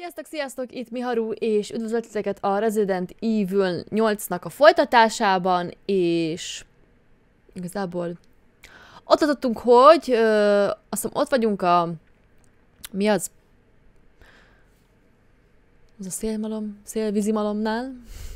Sziasztok, sziasztok! Itt Miharu, és üdvözlök titeket a Resident Evil 8-nak a folytatásában, és igazából ott adottunk, hogy azt hiszem ott vagyunk a... Mi az? Az a szélmalom, szélvízimalomnál.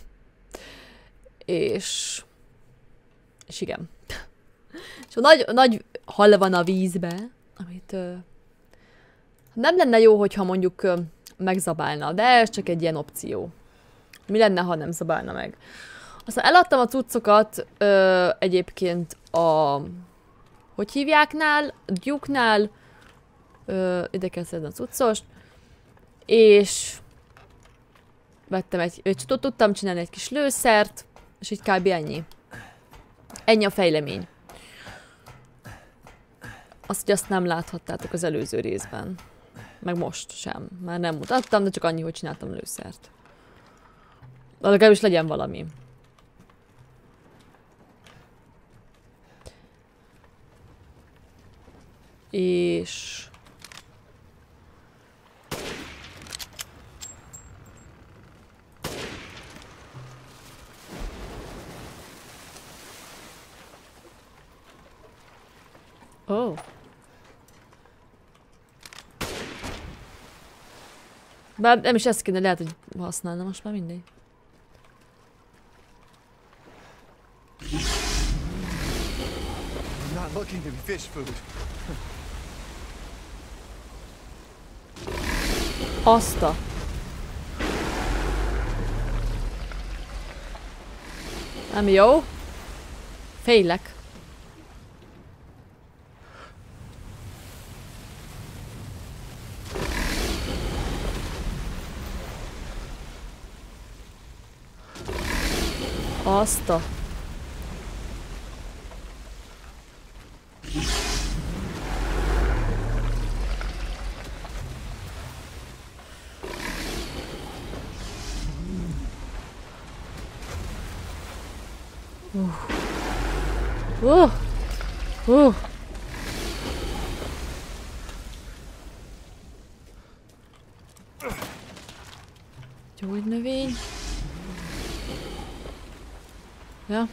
És igen. És a nagy hal van a vízbe, amit nem lenne jó, hogyha mondjuk megzabálna, de ez csak egy ilyen opció. Mi lenne, ha nem zabálna meg? Aztán eladtam a cuccokat egyébként a... Hogy hívjáknál? A Duke-nál. Ide kell szedni a cuccost. És... Vettem tudtam csinálni egy kis lőszert, és így kb. Ennyi. Ennyi a fejlemény. Azt nem láthattátok az előző részben. Meg most sem. Már nem mutattam, de csak annyi, hogy csináltam lőszert. De legalábbis legyen valami. És... Oh. Bár nem is ezt kéne, lehet, hogy használna, most már mindegy. Not looking to be fish food. Azt a... Nem jó. Félek. Azt a... Gyógynövény. Ja.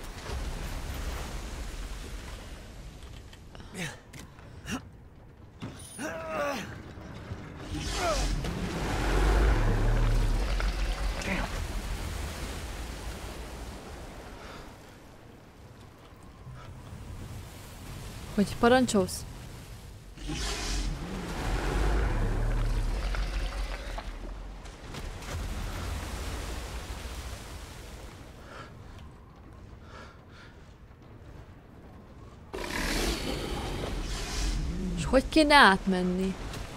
Hogy parancsolsz? És hogy kéne átmenni?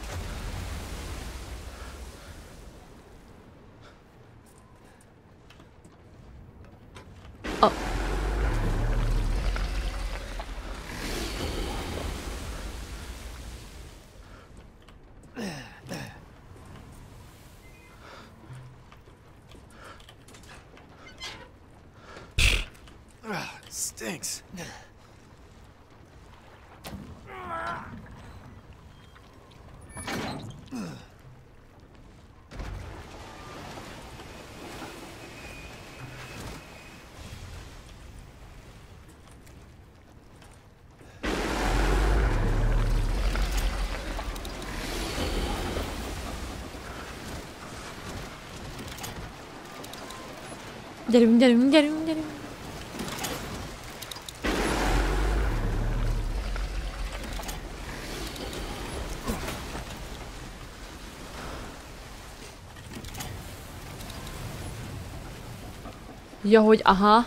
Oh. Stinks. Gyerünk, gyerünk, gyerünk, gyerünk. Ja, hogy aha.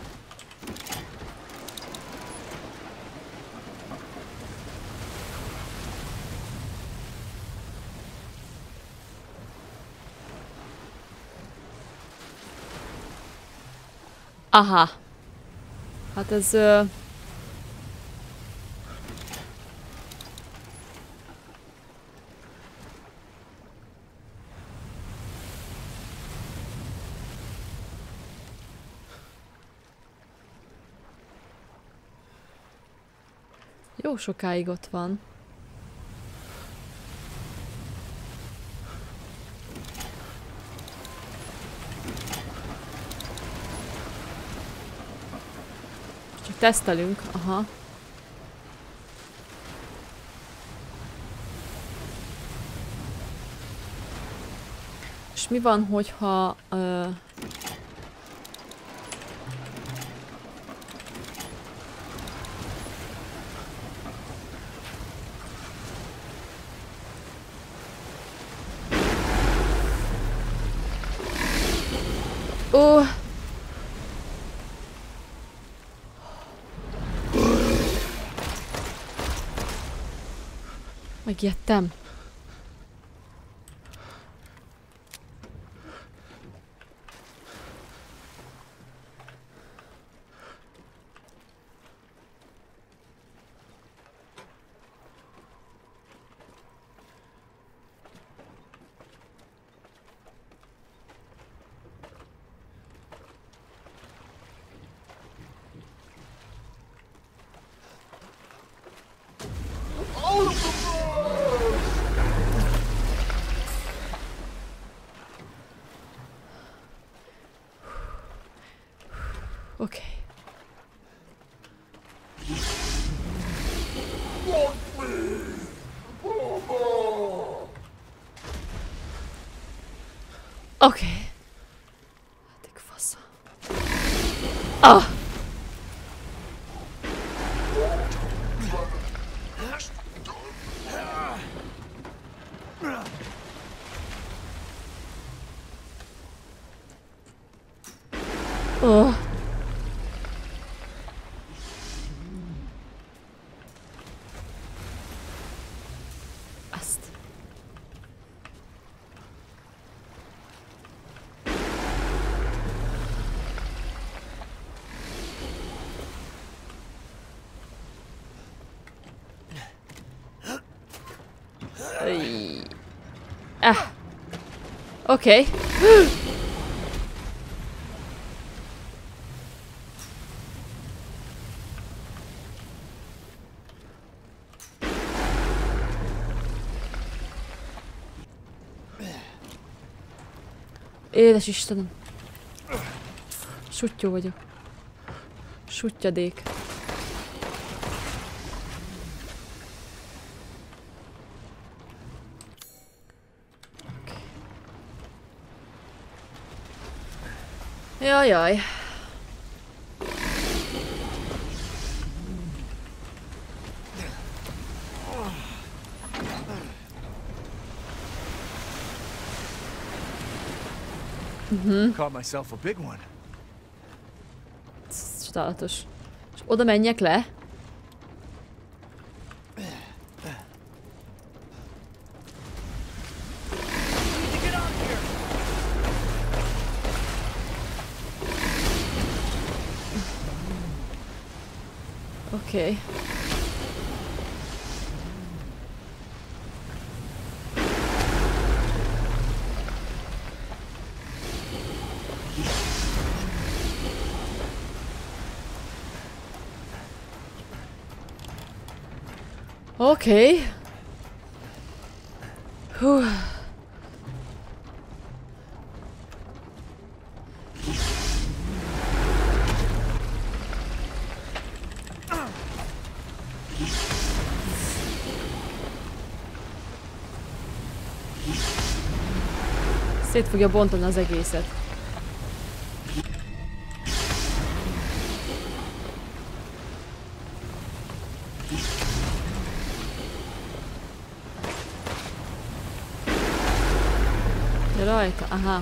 Aha. Hát ez... Jó sokáig ott van. tesztelünk. Aha. És mi van, hogyha... Ó! Megijedtem. Oké. Oké. Hát fasza. Ah! Oh. Azt. Ah. Oké. Édes Istenem. Suttyó vagyok. Suttyadék. Jajjaj. Caught myself a big one. Csodálatos. És oda menjek le? Oké. Oké. Hú. Szét fogja bontani az egészet. De rajta, aha.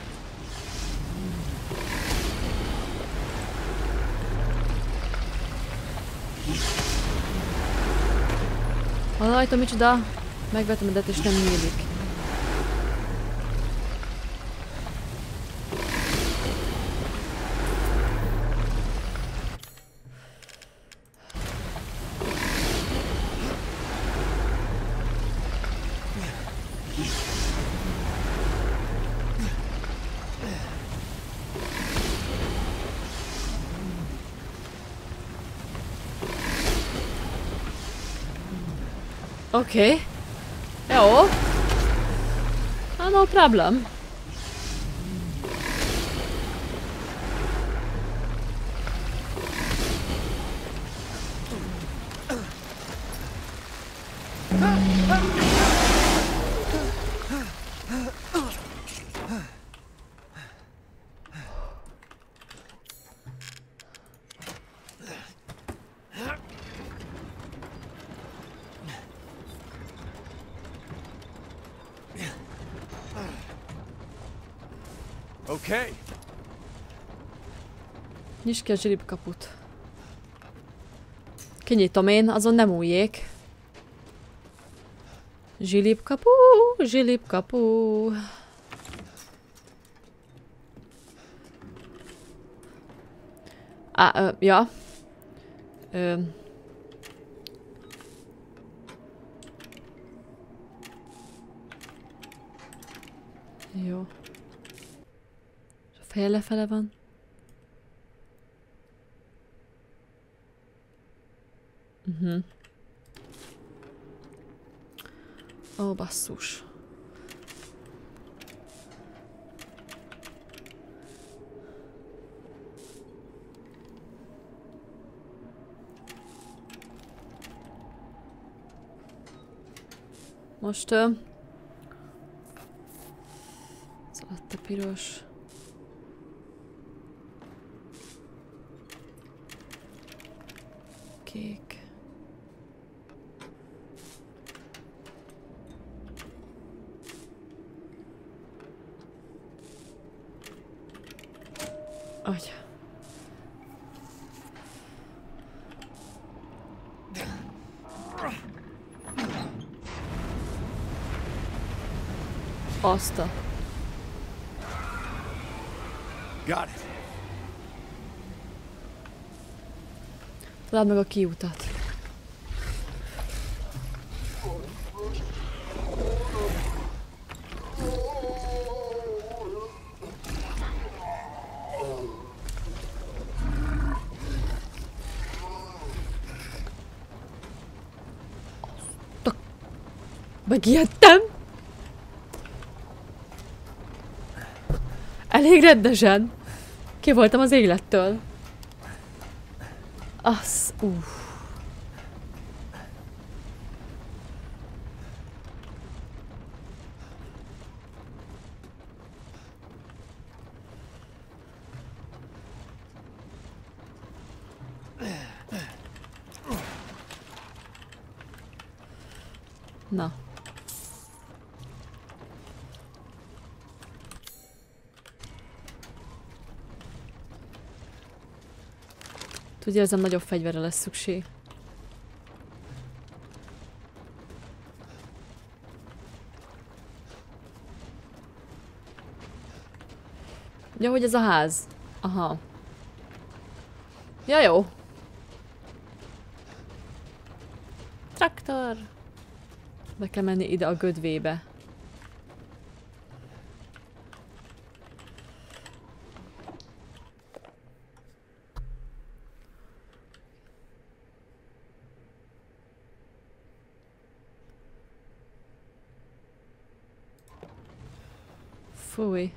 Rajta, micsoda? Megvettem a det és nem nyílik. Oké. Jó. No problem. Okay. Nyisd ki a zsilipkaput. Kinyitom én, azon nem újjék. Zsilipkapu, zsilipkapu. Ja. Jó. A feje lefele van. Ó, basszus. Most az alatt a piros. Kék. Atya. Azt a... Got it. Találd meg a kiutat. Megijedtem! Elég rendesen. Ki voltam az élettől. Az... Na. Tudja, érzem, nagyobb fegyverre lesz szükség. Ja, hogy ez a ház. Aha. Ja, jó. Traktor. Be kell menni ide a gödvébe. Fúj.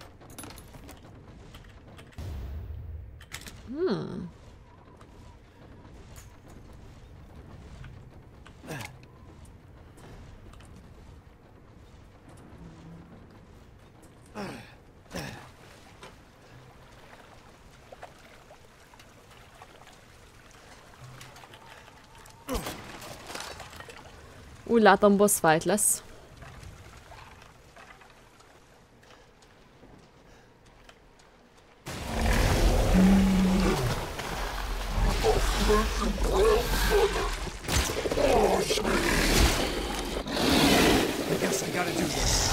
Úgy látom, boss fight lesz. I guess I gotta do this.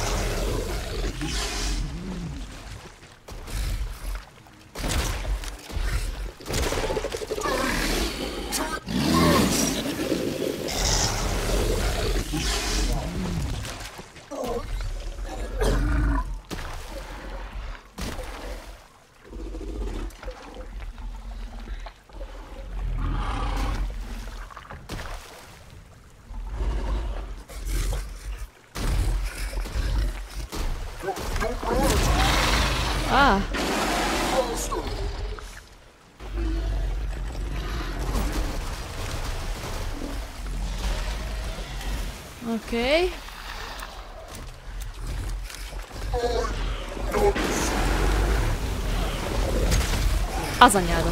Ah. Okay. Az anyádat.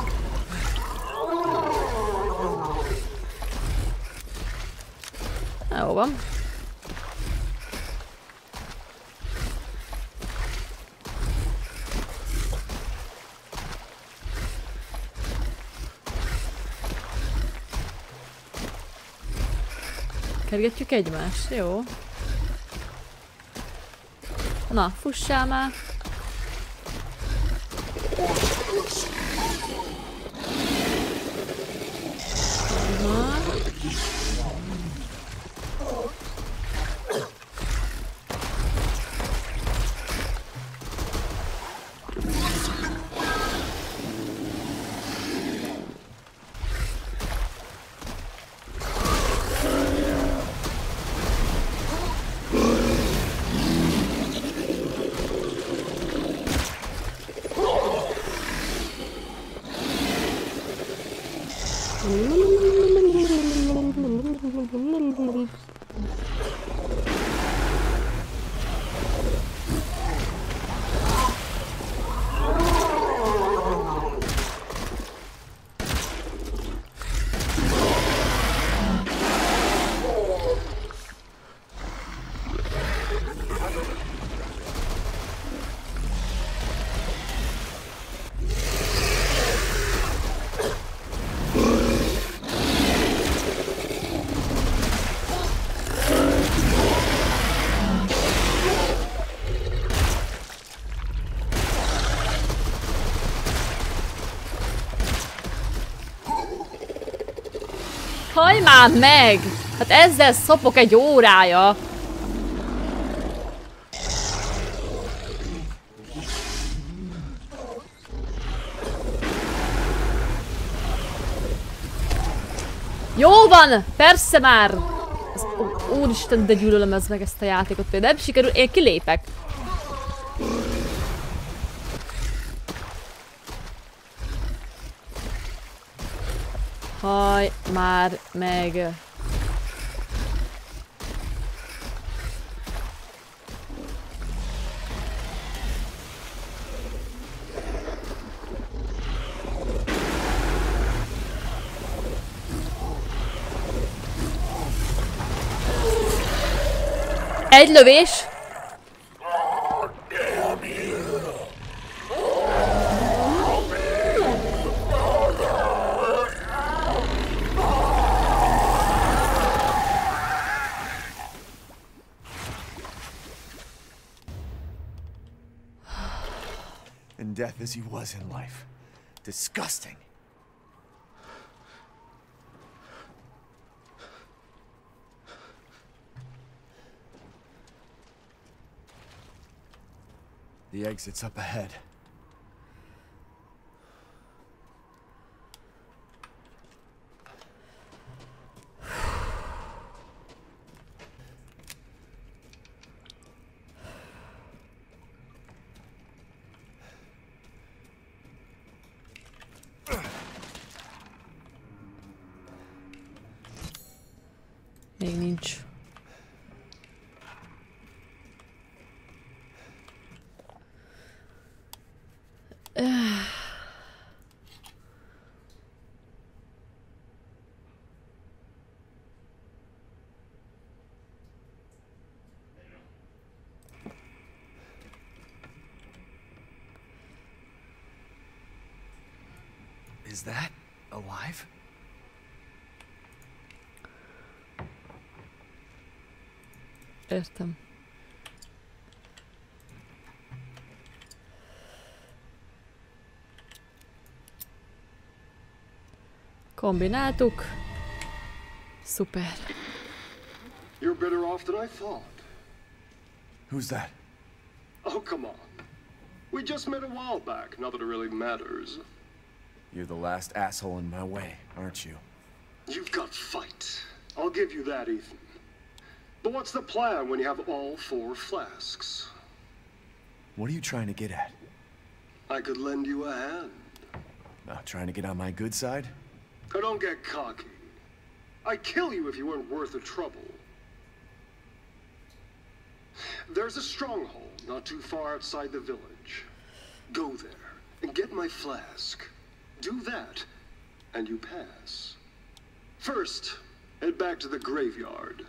Jó van. Kergetjük egymást, jó. Na, fussál már. Hallj már meg! Hát ezzel szopok egy órája. Jó van! Persze már! Úristen, de gyűlölöm ez meg ezt a játékot például. Nem sikerül, én kilépek. Hallj már meg! Egy lövés! In death as he was in life. Disgusting. The exit's up ahead. Még nincs. Is that alive? Értem. Kombináltuk. Szuper. You're better off than I thought. Who's that? Oh, come on. We just met a while back, not that it really matters. You're the last asshole in my way, aren't you? You've got fight. I'll give you that, Ethan. But what's the plan when you have all 4 flasks? What are you trying to get at? I could lend you a hand. Trying to get on my good side? Oh, don't get cocky. I'd kill you if you weren't worth the trouble. There's a stronghold not too far outside the village. Go there and get my flask. Do that, and you pass. First, head back to the graveyard.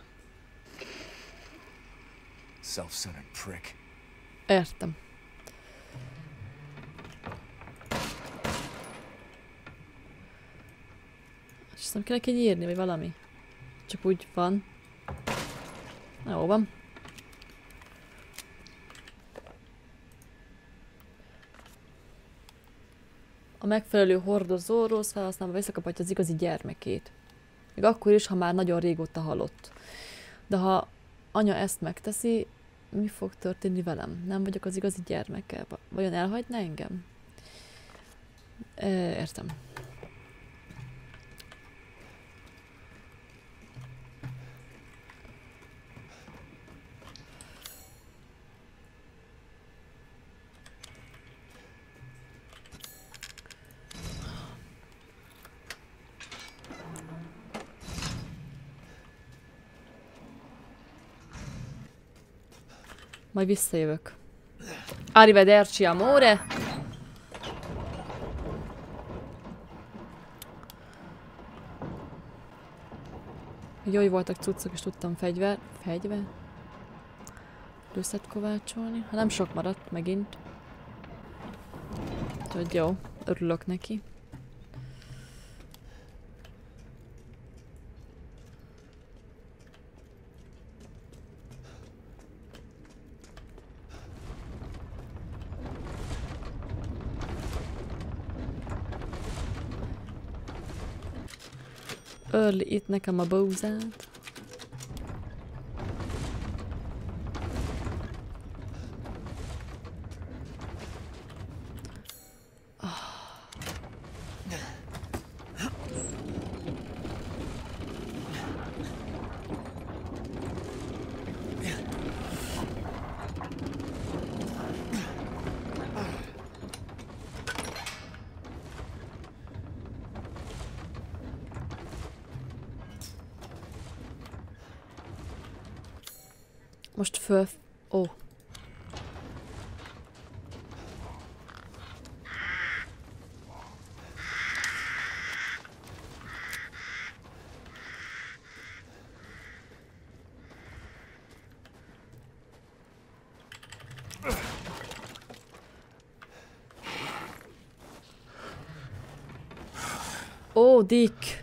Self-centered prick. Értem. És nem kéne írni, vagy valami? Csak úgy van. Jó van. A megfelelő hordozó rossz felhasználva visszakaphatja az igazi gyermekét. Még akkor is, ha már nagyon régóta halott. De ha anya ezt megteszi, mi fog történni velem? Nem vagyok az igazi gyermeke. Vajon elhagyna engem? Értem. Majd visszajövök. Arrivederci, amore! Jó, voltak cuccok, és tudtam fegyver. Lőszert kovácsolni. Ha nem sok maradt megint. Úgyhogy jó, örülök neki. Örli itt nekem a bózát. Most föl... Ó. Ó, Dick.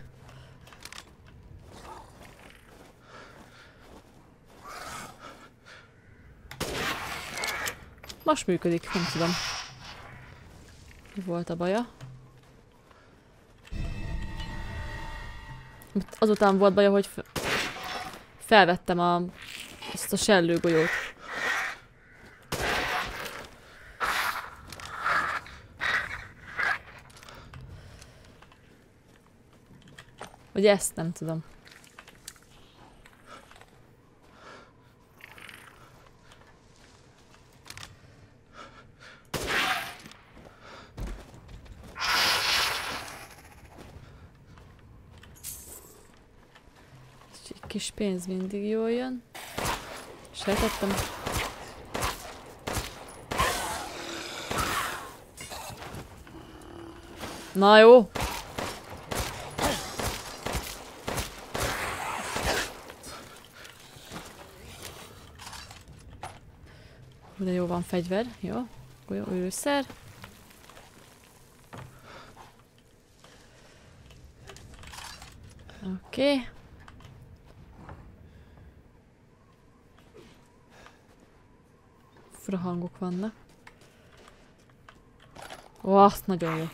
Most működik, nem tudom. Mi volt a baja? Azután volt baja, hogy felvettem ezt a sellőgolyót. Vagy ezt nem tudom. Kis pénz mindig jól jön. Sejtettem. Na jó. De jó, van fegyver. Jó. Jó, őszer. Oké. Okay. Fura hangok vannak. Ó, azt nagyon jó.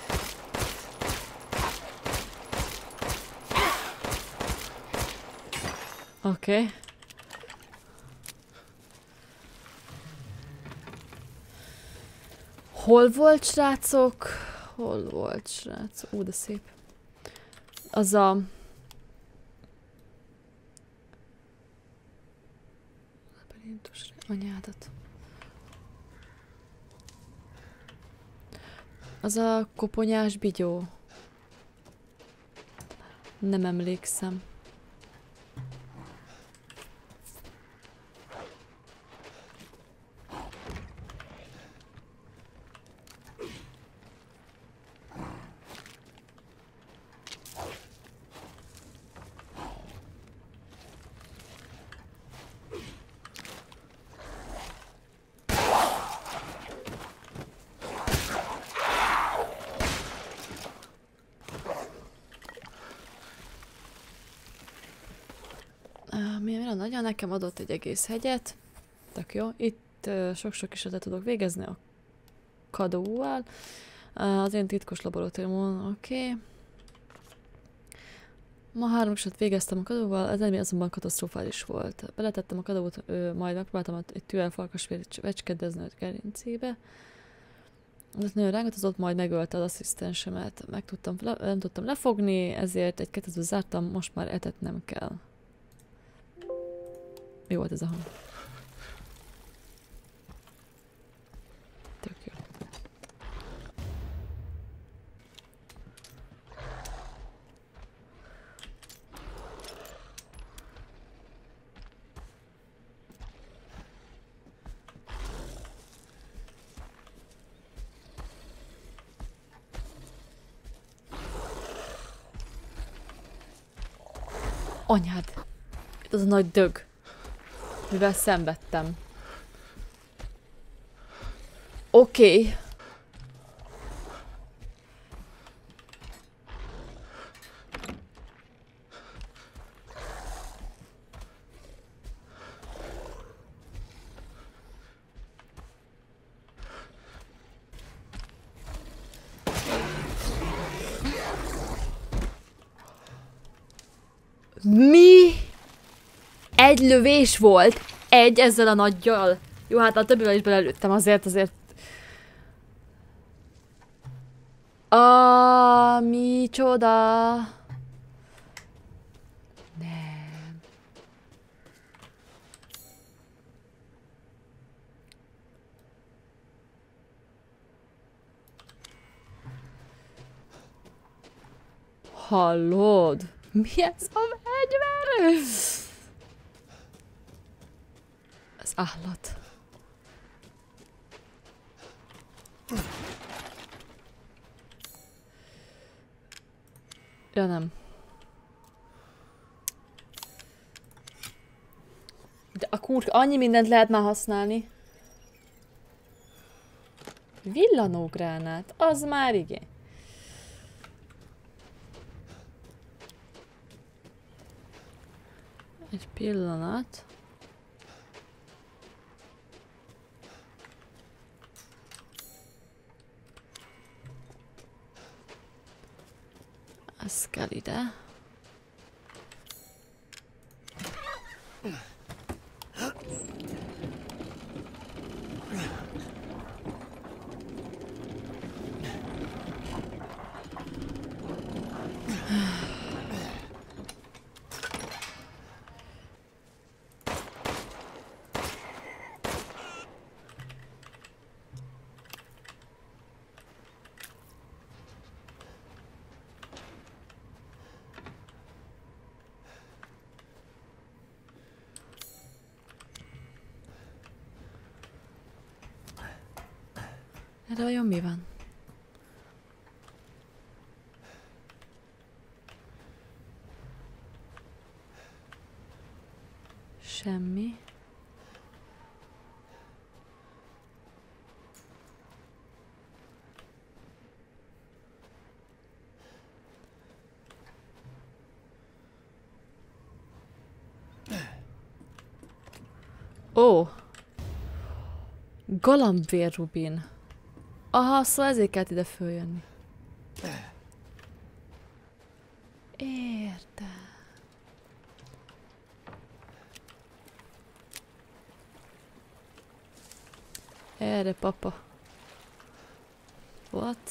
Oké. Okay. Hol volt, srácok? Hol volt, srácok? Ó, de szép. Az a... anyádat. Az a koponyás bigyó. Nem emlékszem. anya nekem adott egy egész hegyet. Tök jó. Itt sok-sok kísérletet tudok végezni a kadóval. Az én titkos laboratóriumon, oké. Ma 3 kísérletet végeztem a kadóval, ez eredmény azonban katasztrofális volt. Beletettem a kadót, majd megpróbáltam egy tűvel farkasvért vecskedezni a gerincébe. Ez nagyon rángatozott, majd megölte az asszisztensemet. Nem tudtam lefogni, ezért egy kettőt zártam, most már etetnem kell. Mi volt ez a hang? Tök jó. Anyád! Itt az a nagy dög, mivel szenvedtem. Oké. Mi? Egy lövés volt. Egy ezzel a nagyjal. Jó, hát a többivel is belelőttem azért. Micsoda. Nem. Hallod? Mi ez a fegyver? Ez állat. Ja nem. De a kurka, annyi mindent lehet már használni. Villanógránát, az már igen. Egy pillanat. Ez kell ide. Erre vajon mi van? Semmi. Ó! Galambvér rubin. Aha, szóval ezért kellett ide följönni. Értem. Erre, papa. What?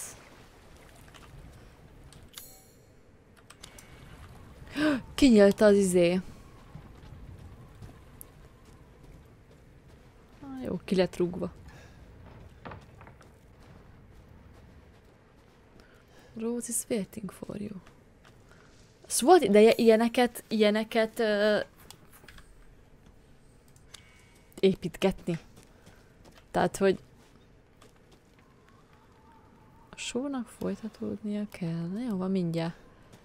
Kinyílt az izé. Jó, ki lett rúgva. Rose is waiting for you. Szóval volt ideje ilyeneket építgetni. Tehát, hogy a shownak folytatódnia kell. Na jó, van mindjárt.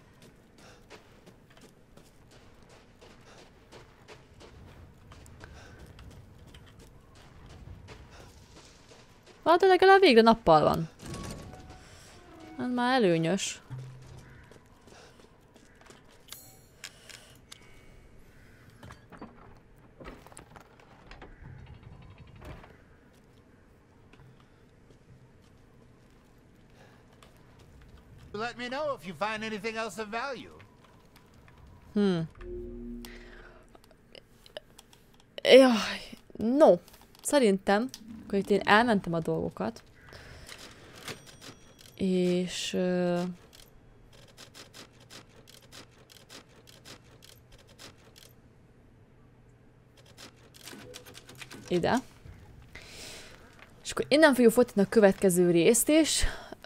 De legalább végre nappal van. Ez már előnyös. Let me know if you find anything else of value. Jaj, no. Szerintem, akkor itt én elmentem a dolgokat. És... ide. És akkor innen fogjuk folytatni a következő részt is.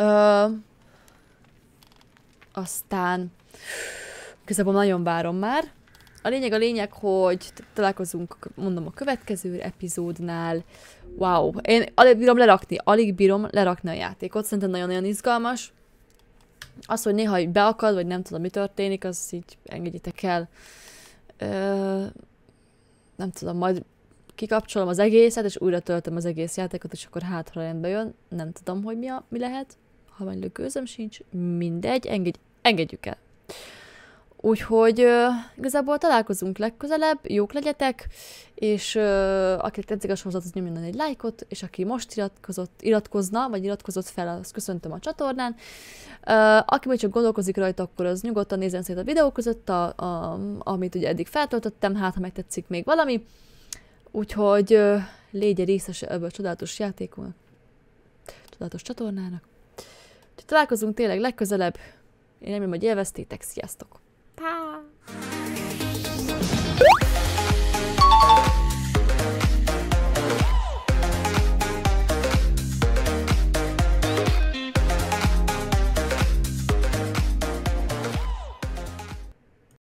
Aztán igazából nagyon várom már. A lényeg, hogy találkozunk, mondom, a következő epizódnál. Wow, én alig bírom lerakni a játékot, szerintem nagyon-nagyon izgalmas. Az, hogy néha beakad, vagy nem tudom, mi történik, az így engedjétek el. Nem tudom, majd kikapcsolom az egészet, és újra töltöm az egész játékot, és akkor hátra rendbe jön. Nem tudom, hogy mi lehet. Ha majd lökőzöm sincs, mindegy, engedjük el. Úgyhogy igazából találkozunk legközelebb, jók legyetek, és akinek tetszik a sorozat, az nyomjon egy lájkot, és aki most iratkozott fel, azt köszöntöm a csatornán. Aki majd csak gondolkozik rajta, akkor az nyugodtan nézzen szét a videó között, amit ugye eddig feltöltöttem, hát ha megtetszik még valami. Úgyhogy légy részes ebből a csodálatos játékon, csodálatos csatornának. Úgyhogy találkozunk tényleg legközelebb. Én remélem, hogy élveztétek, sziasztok!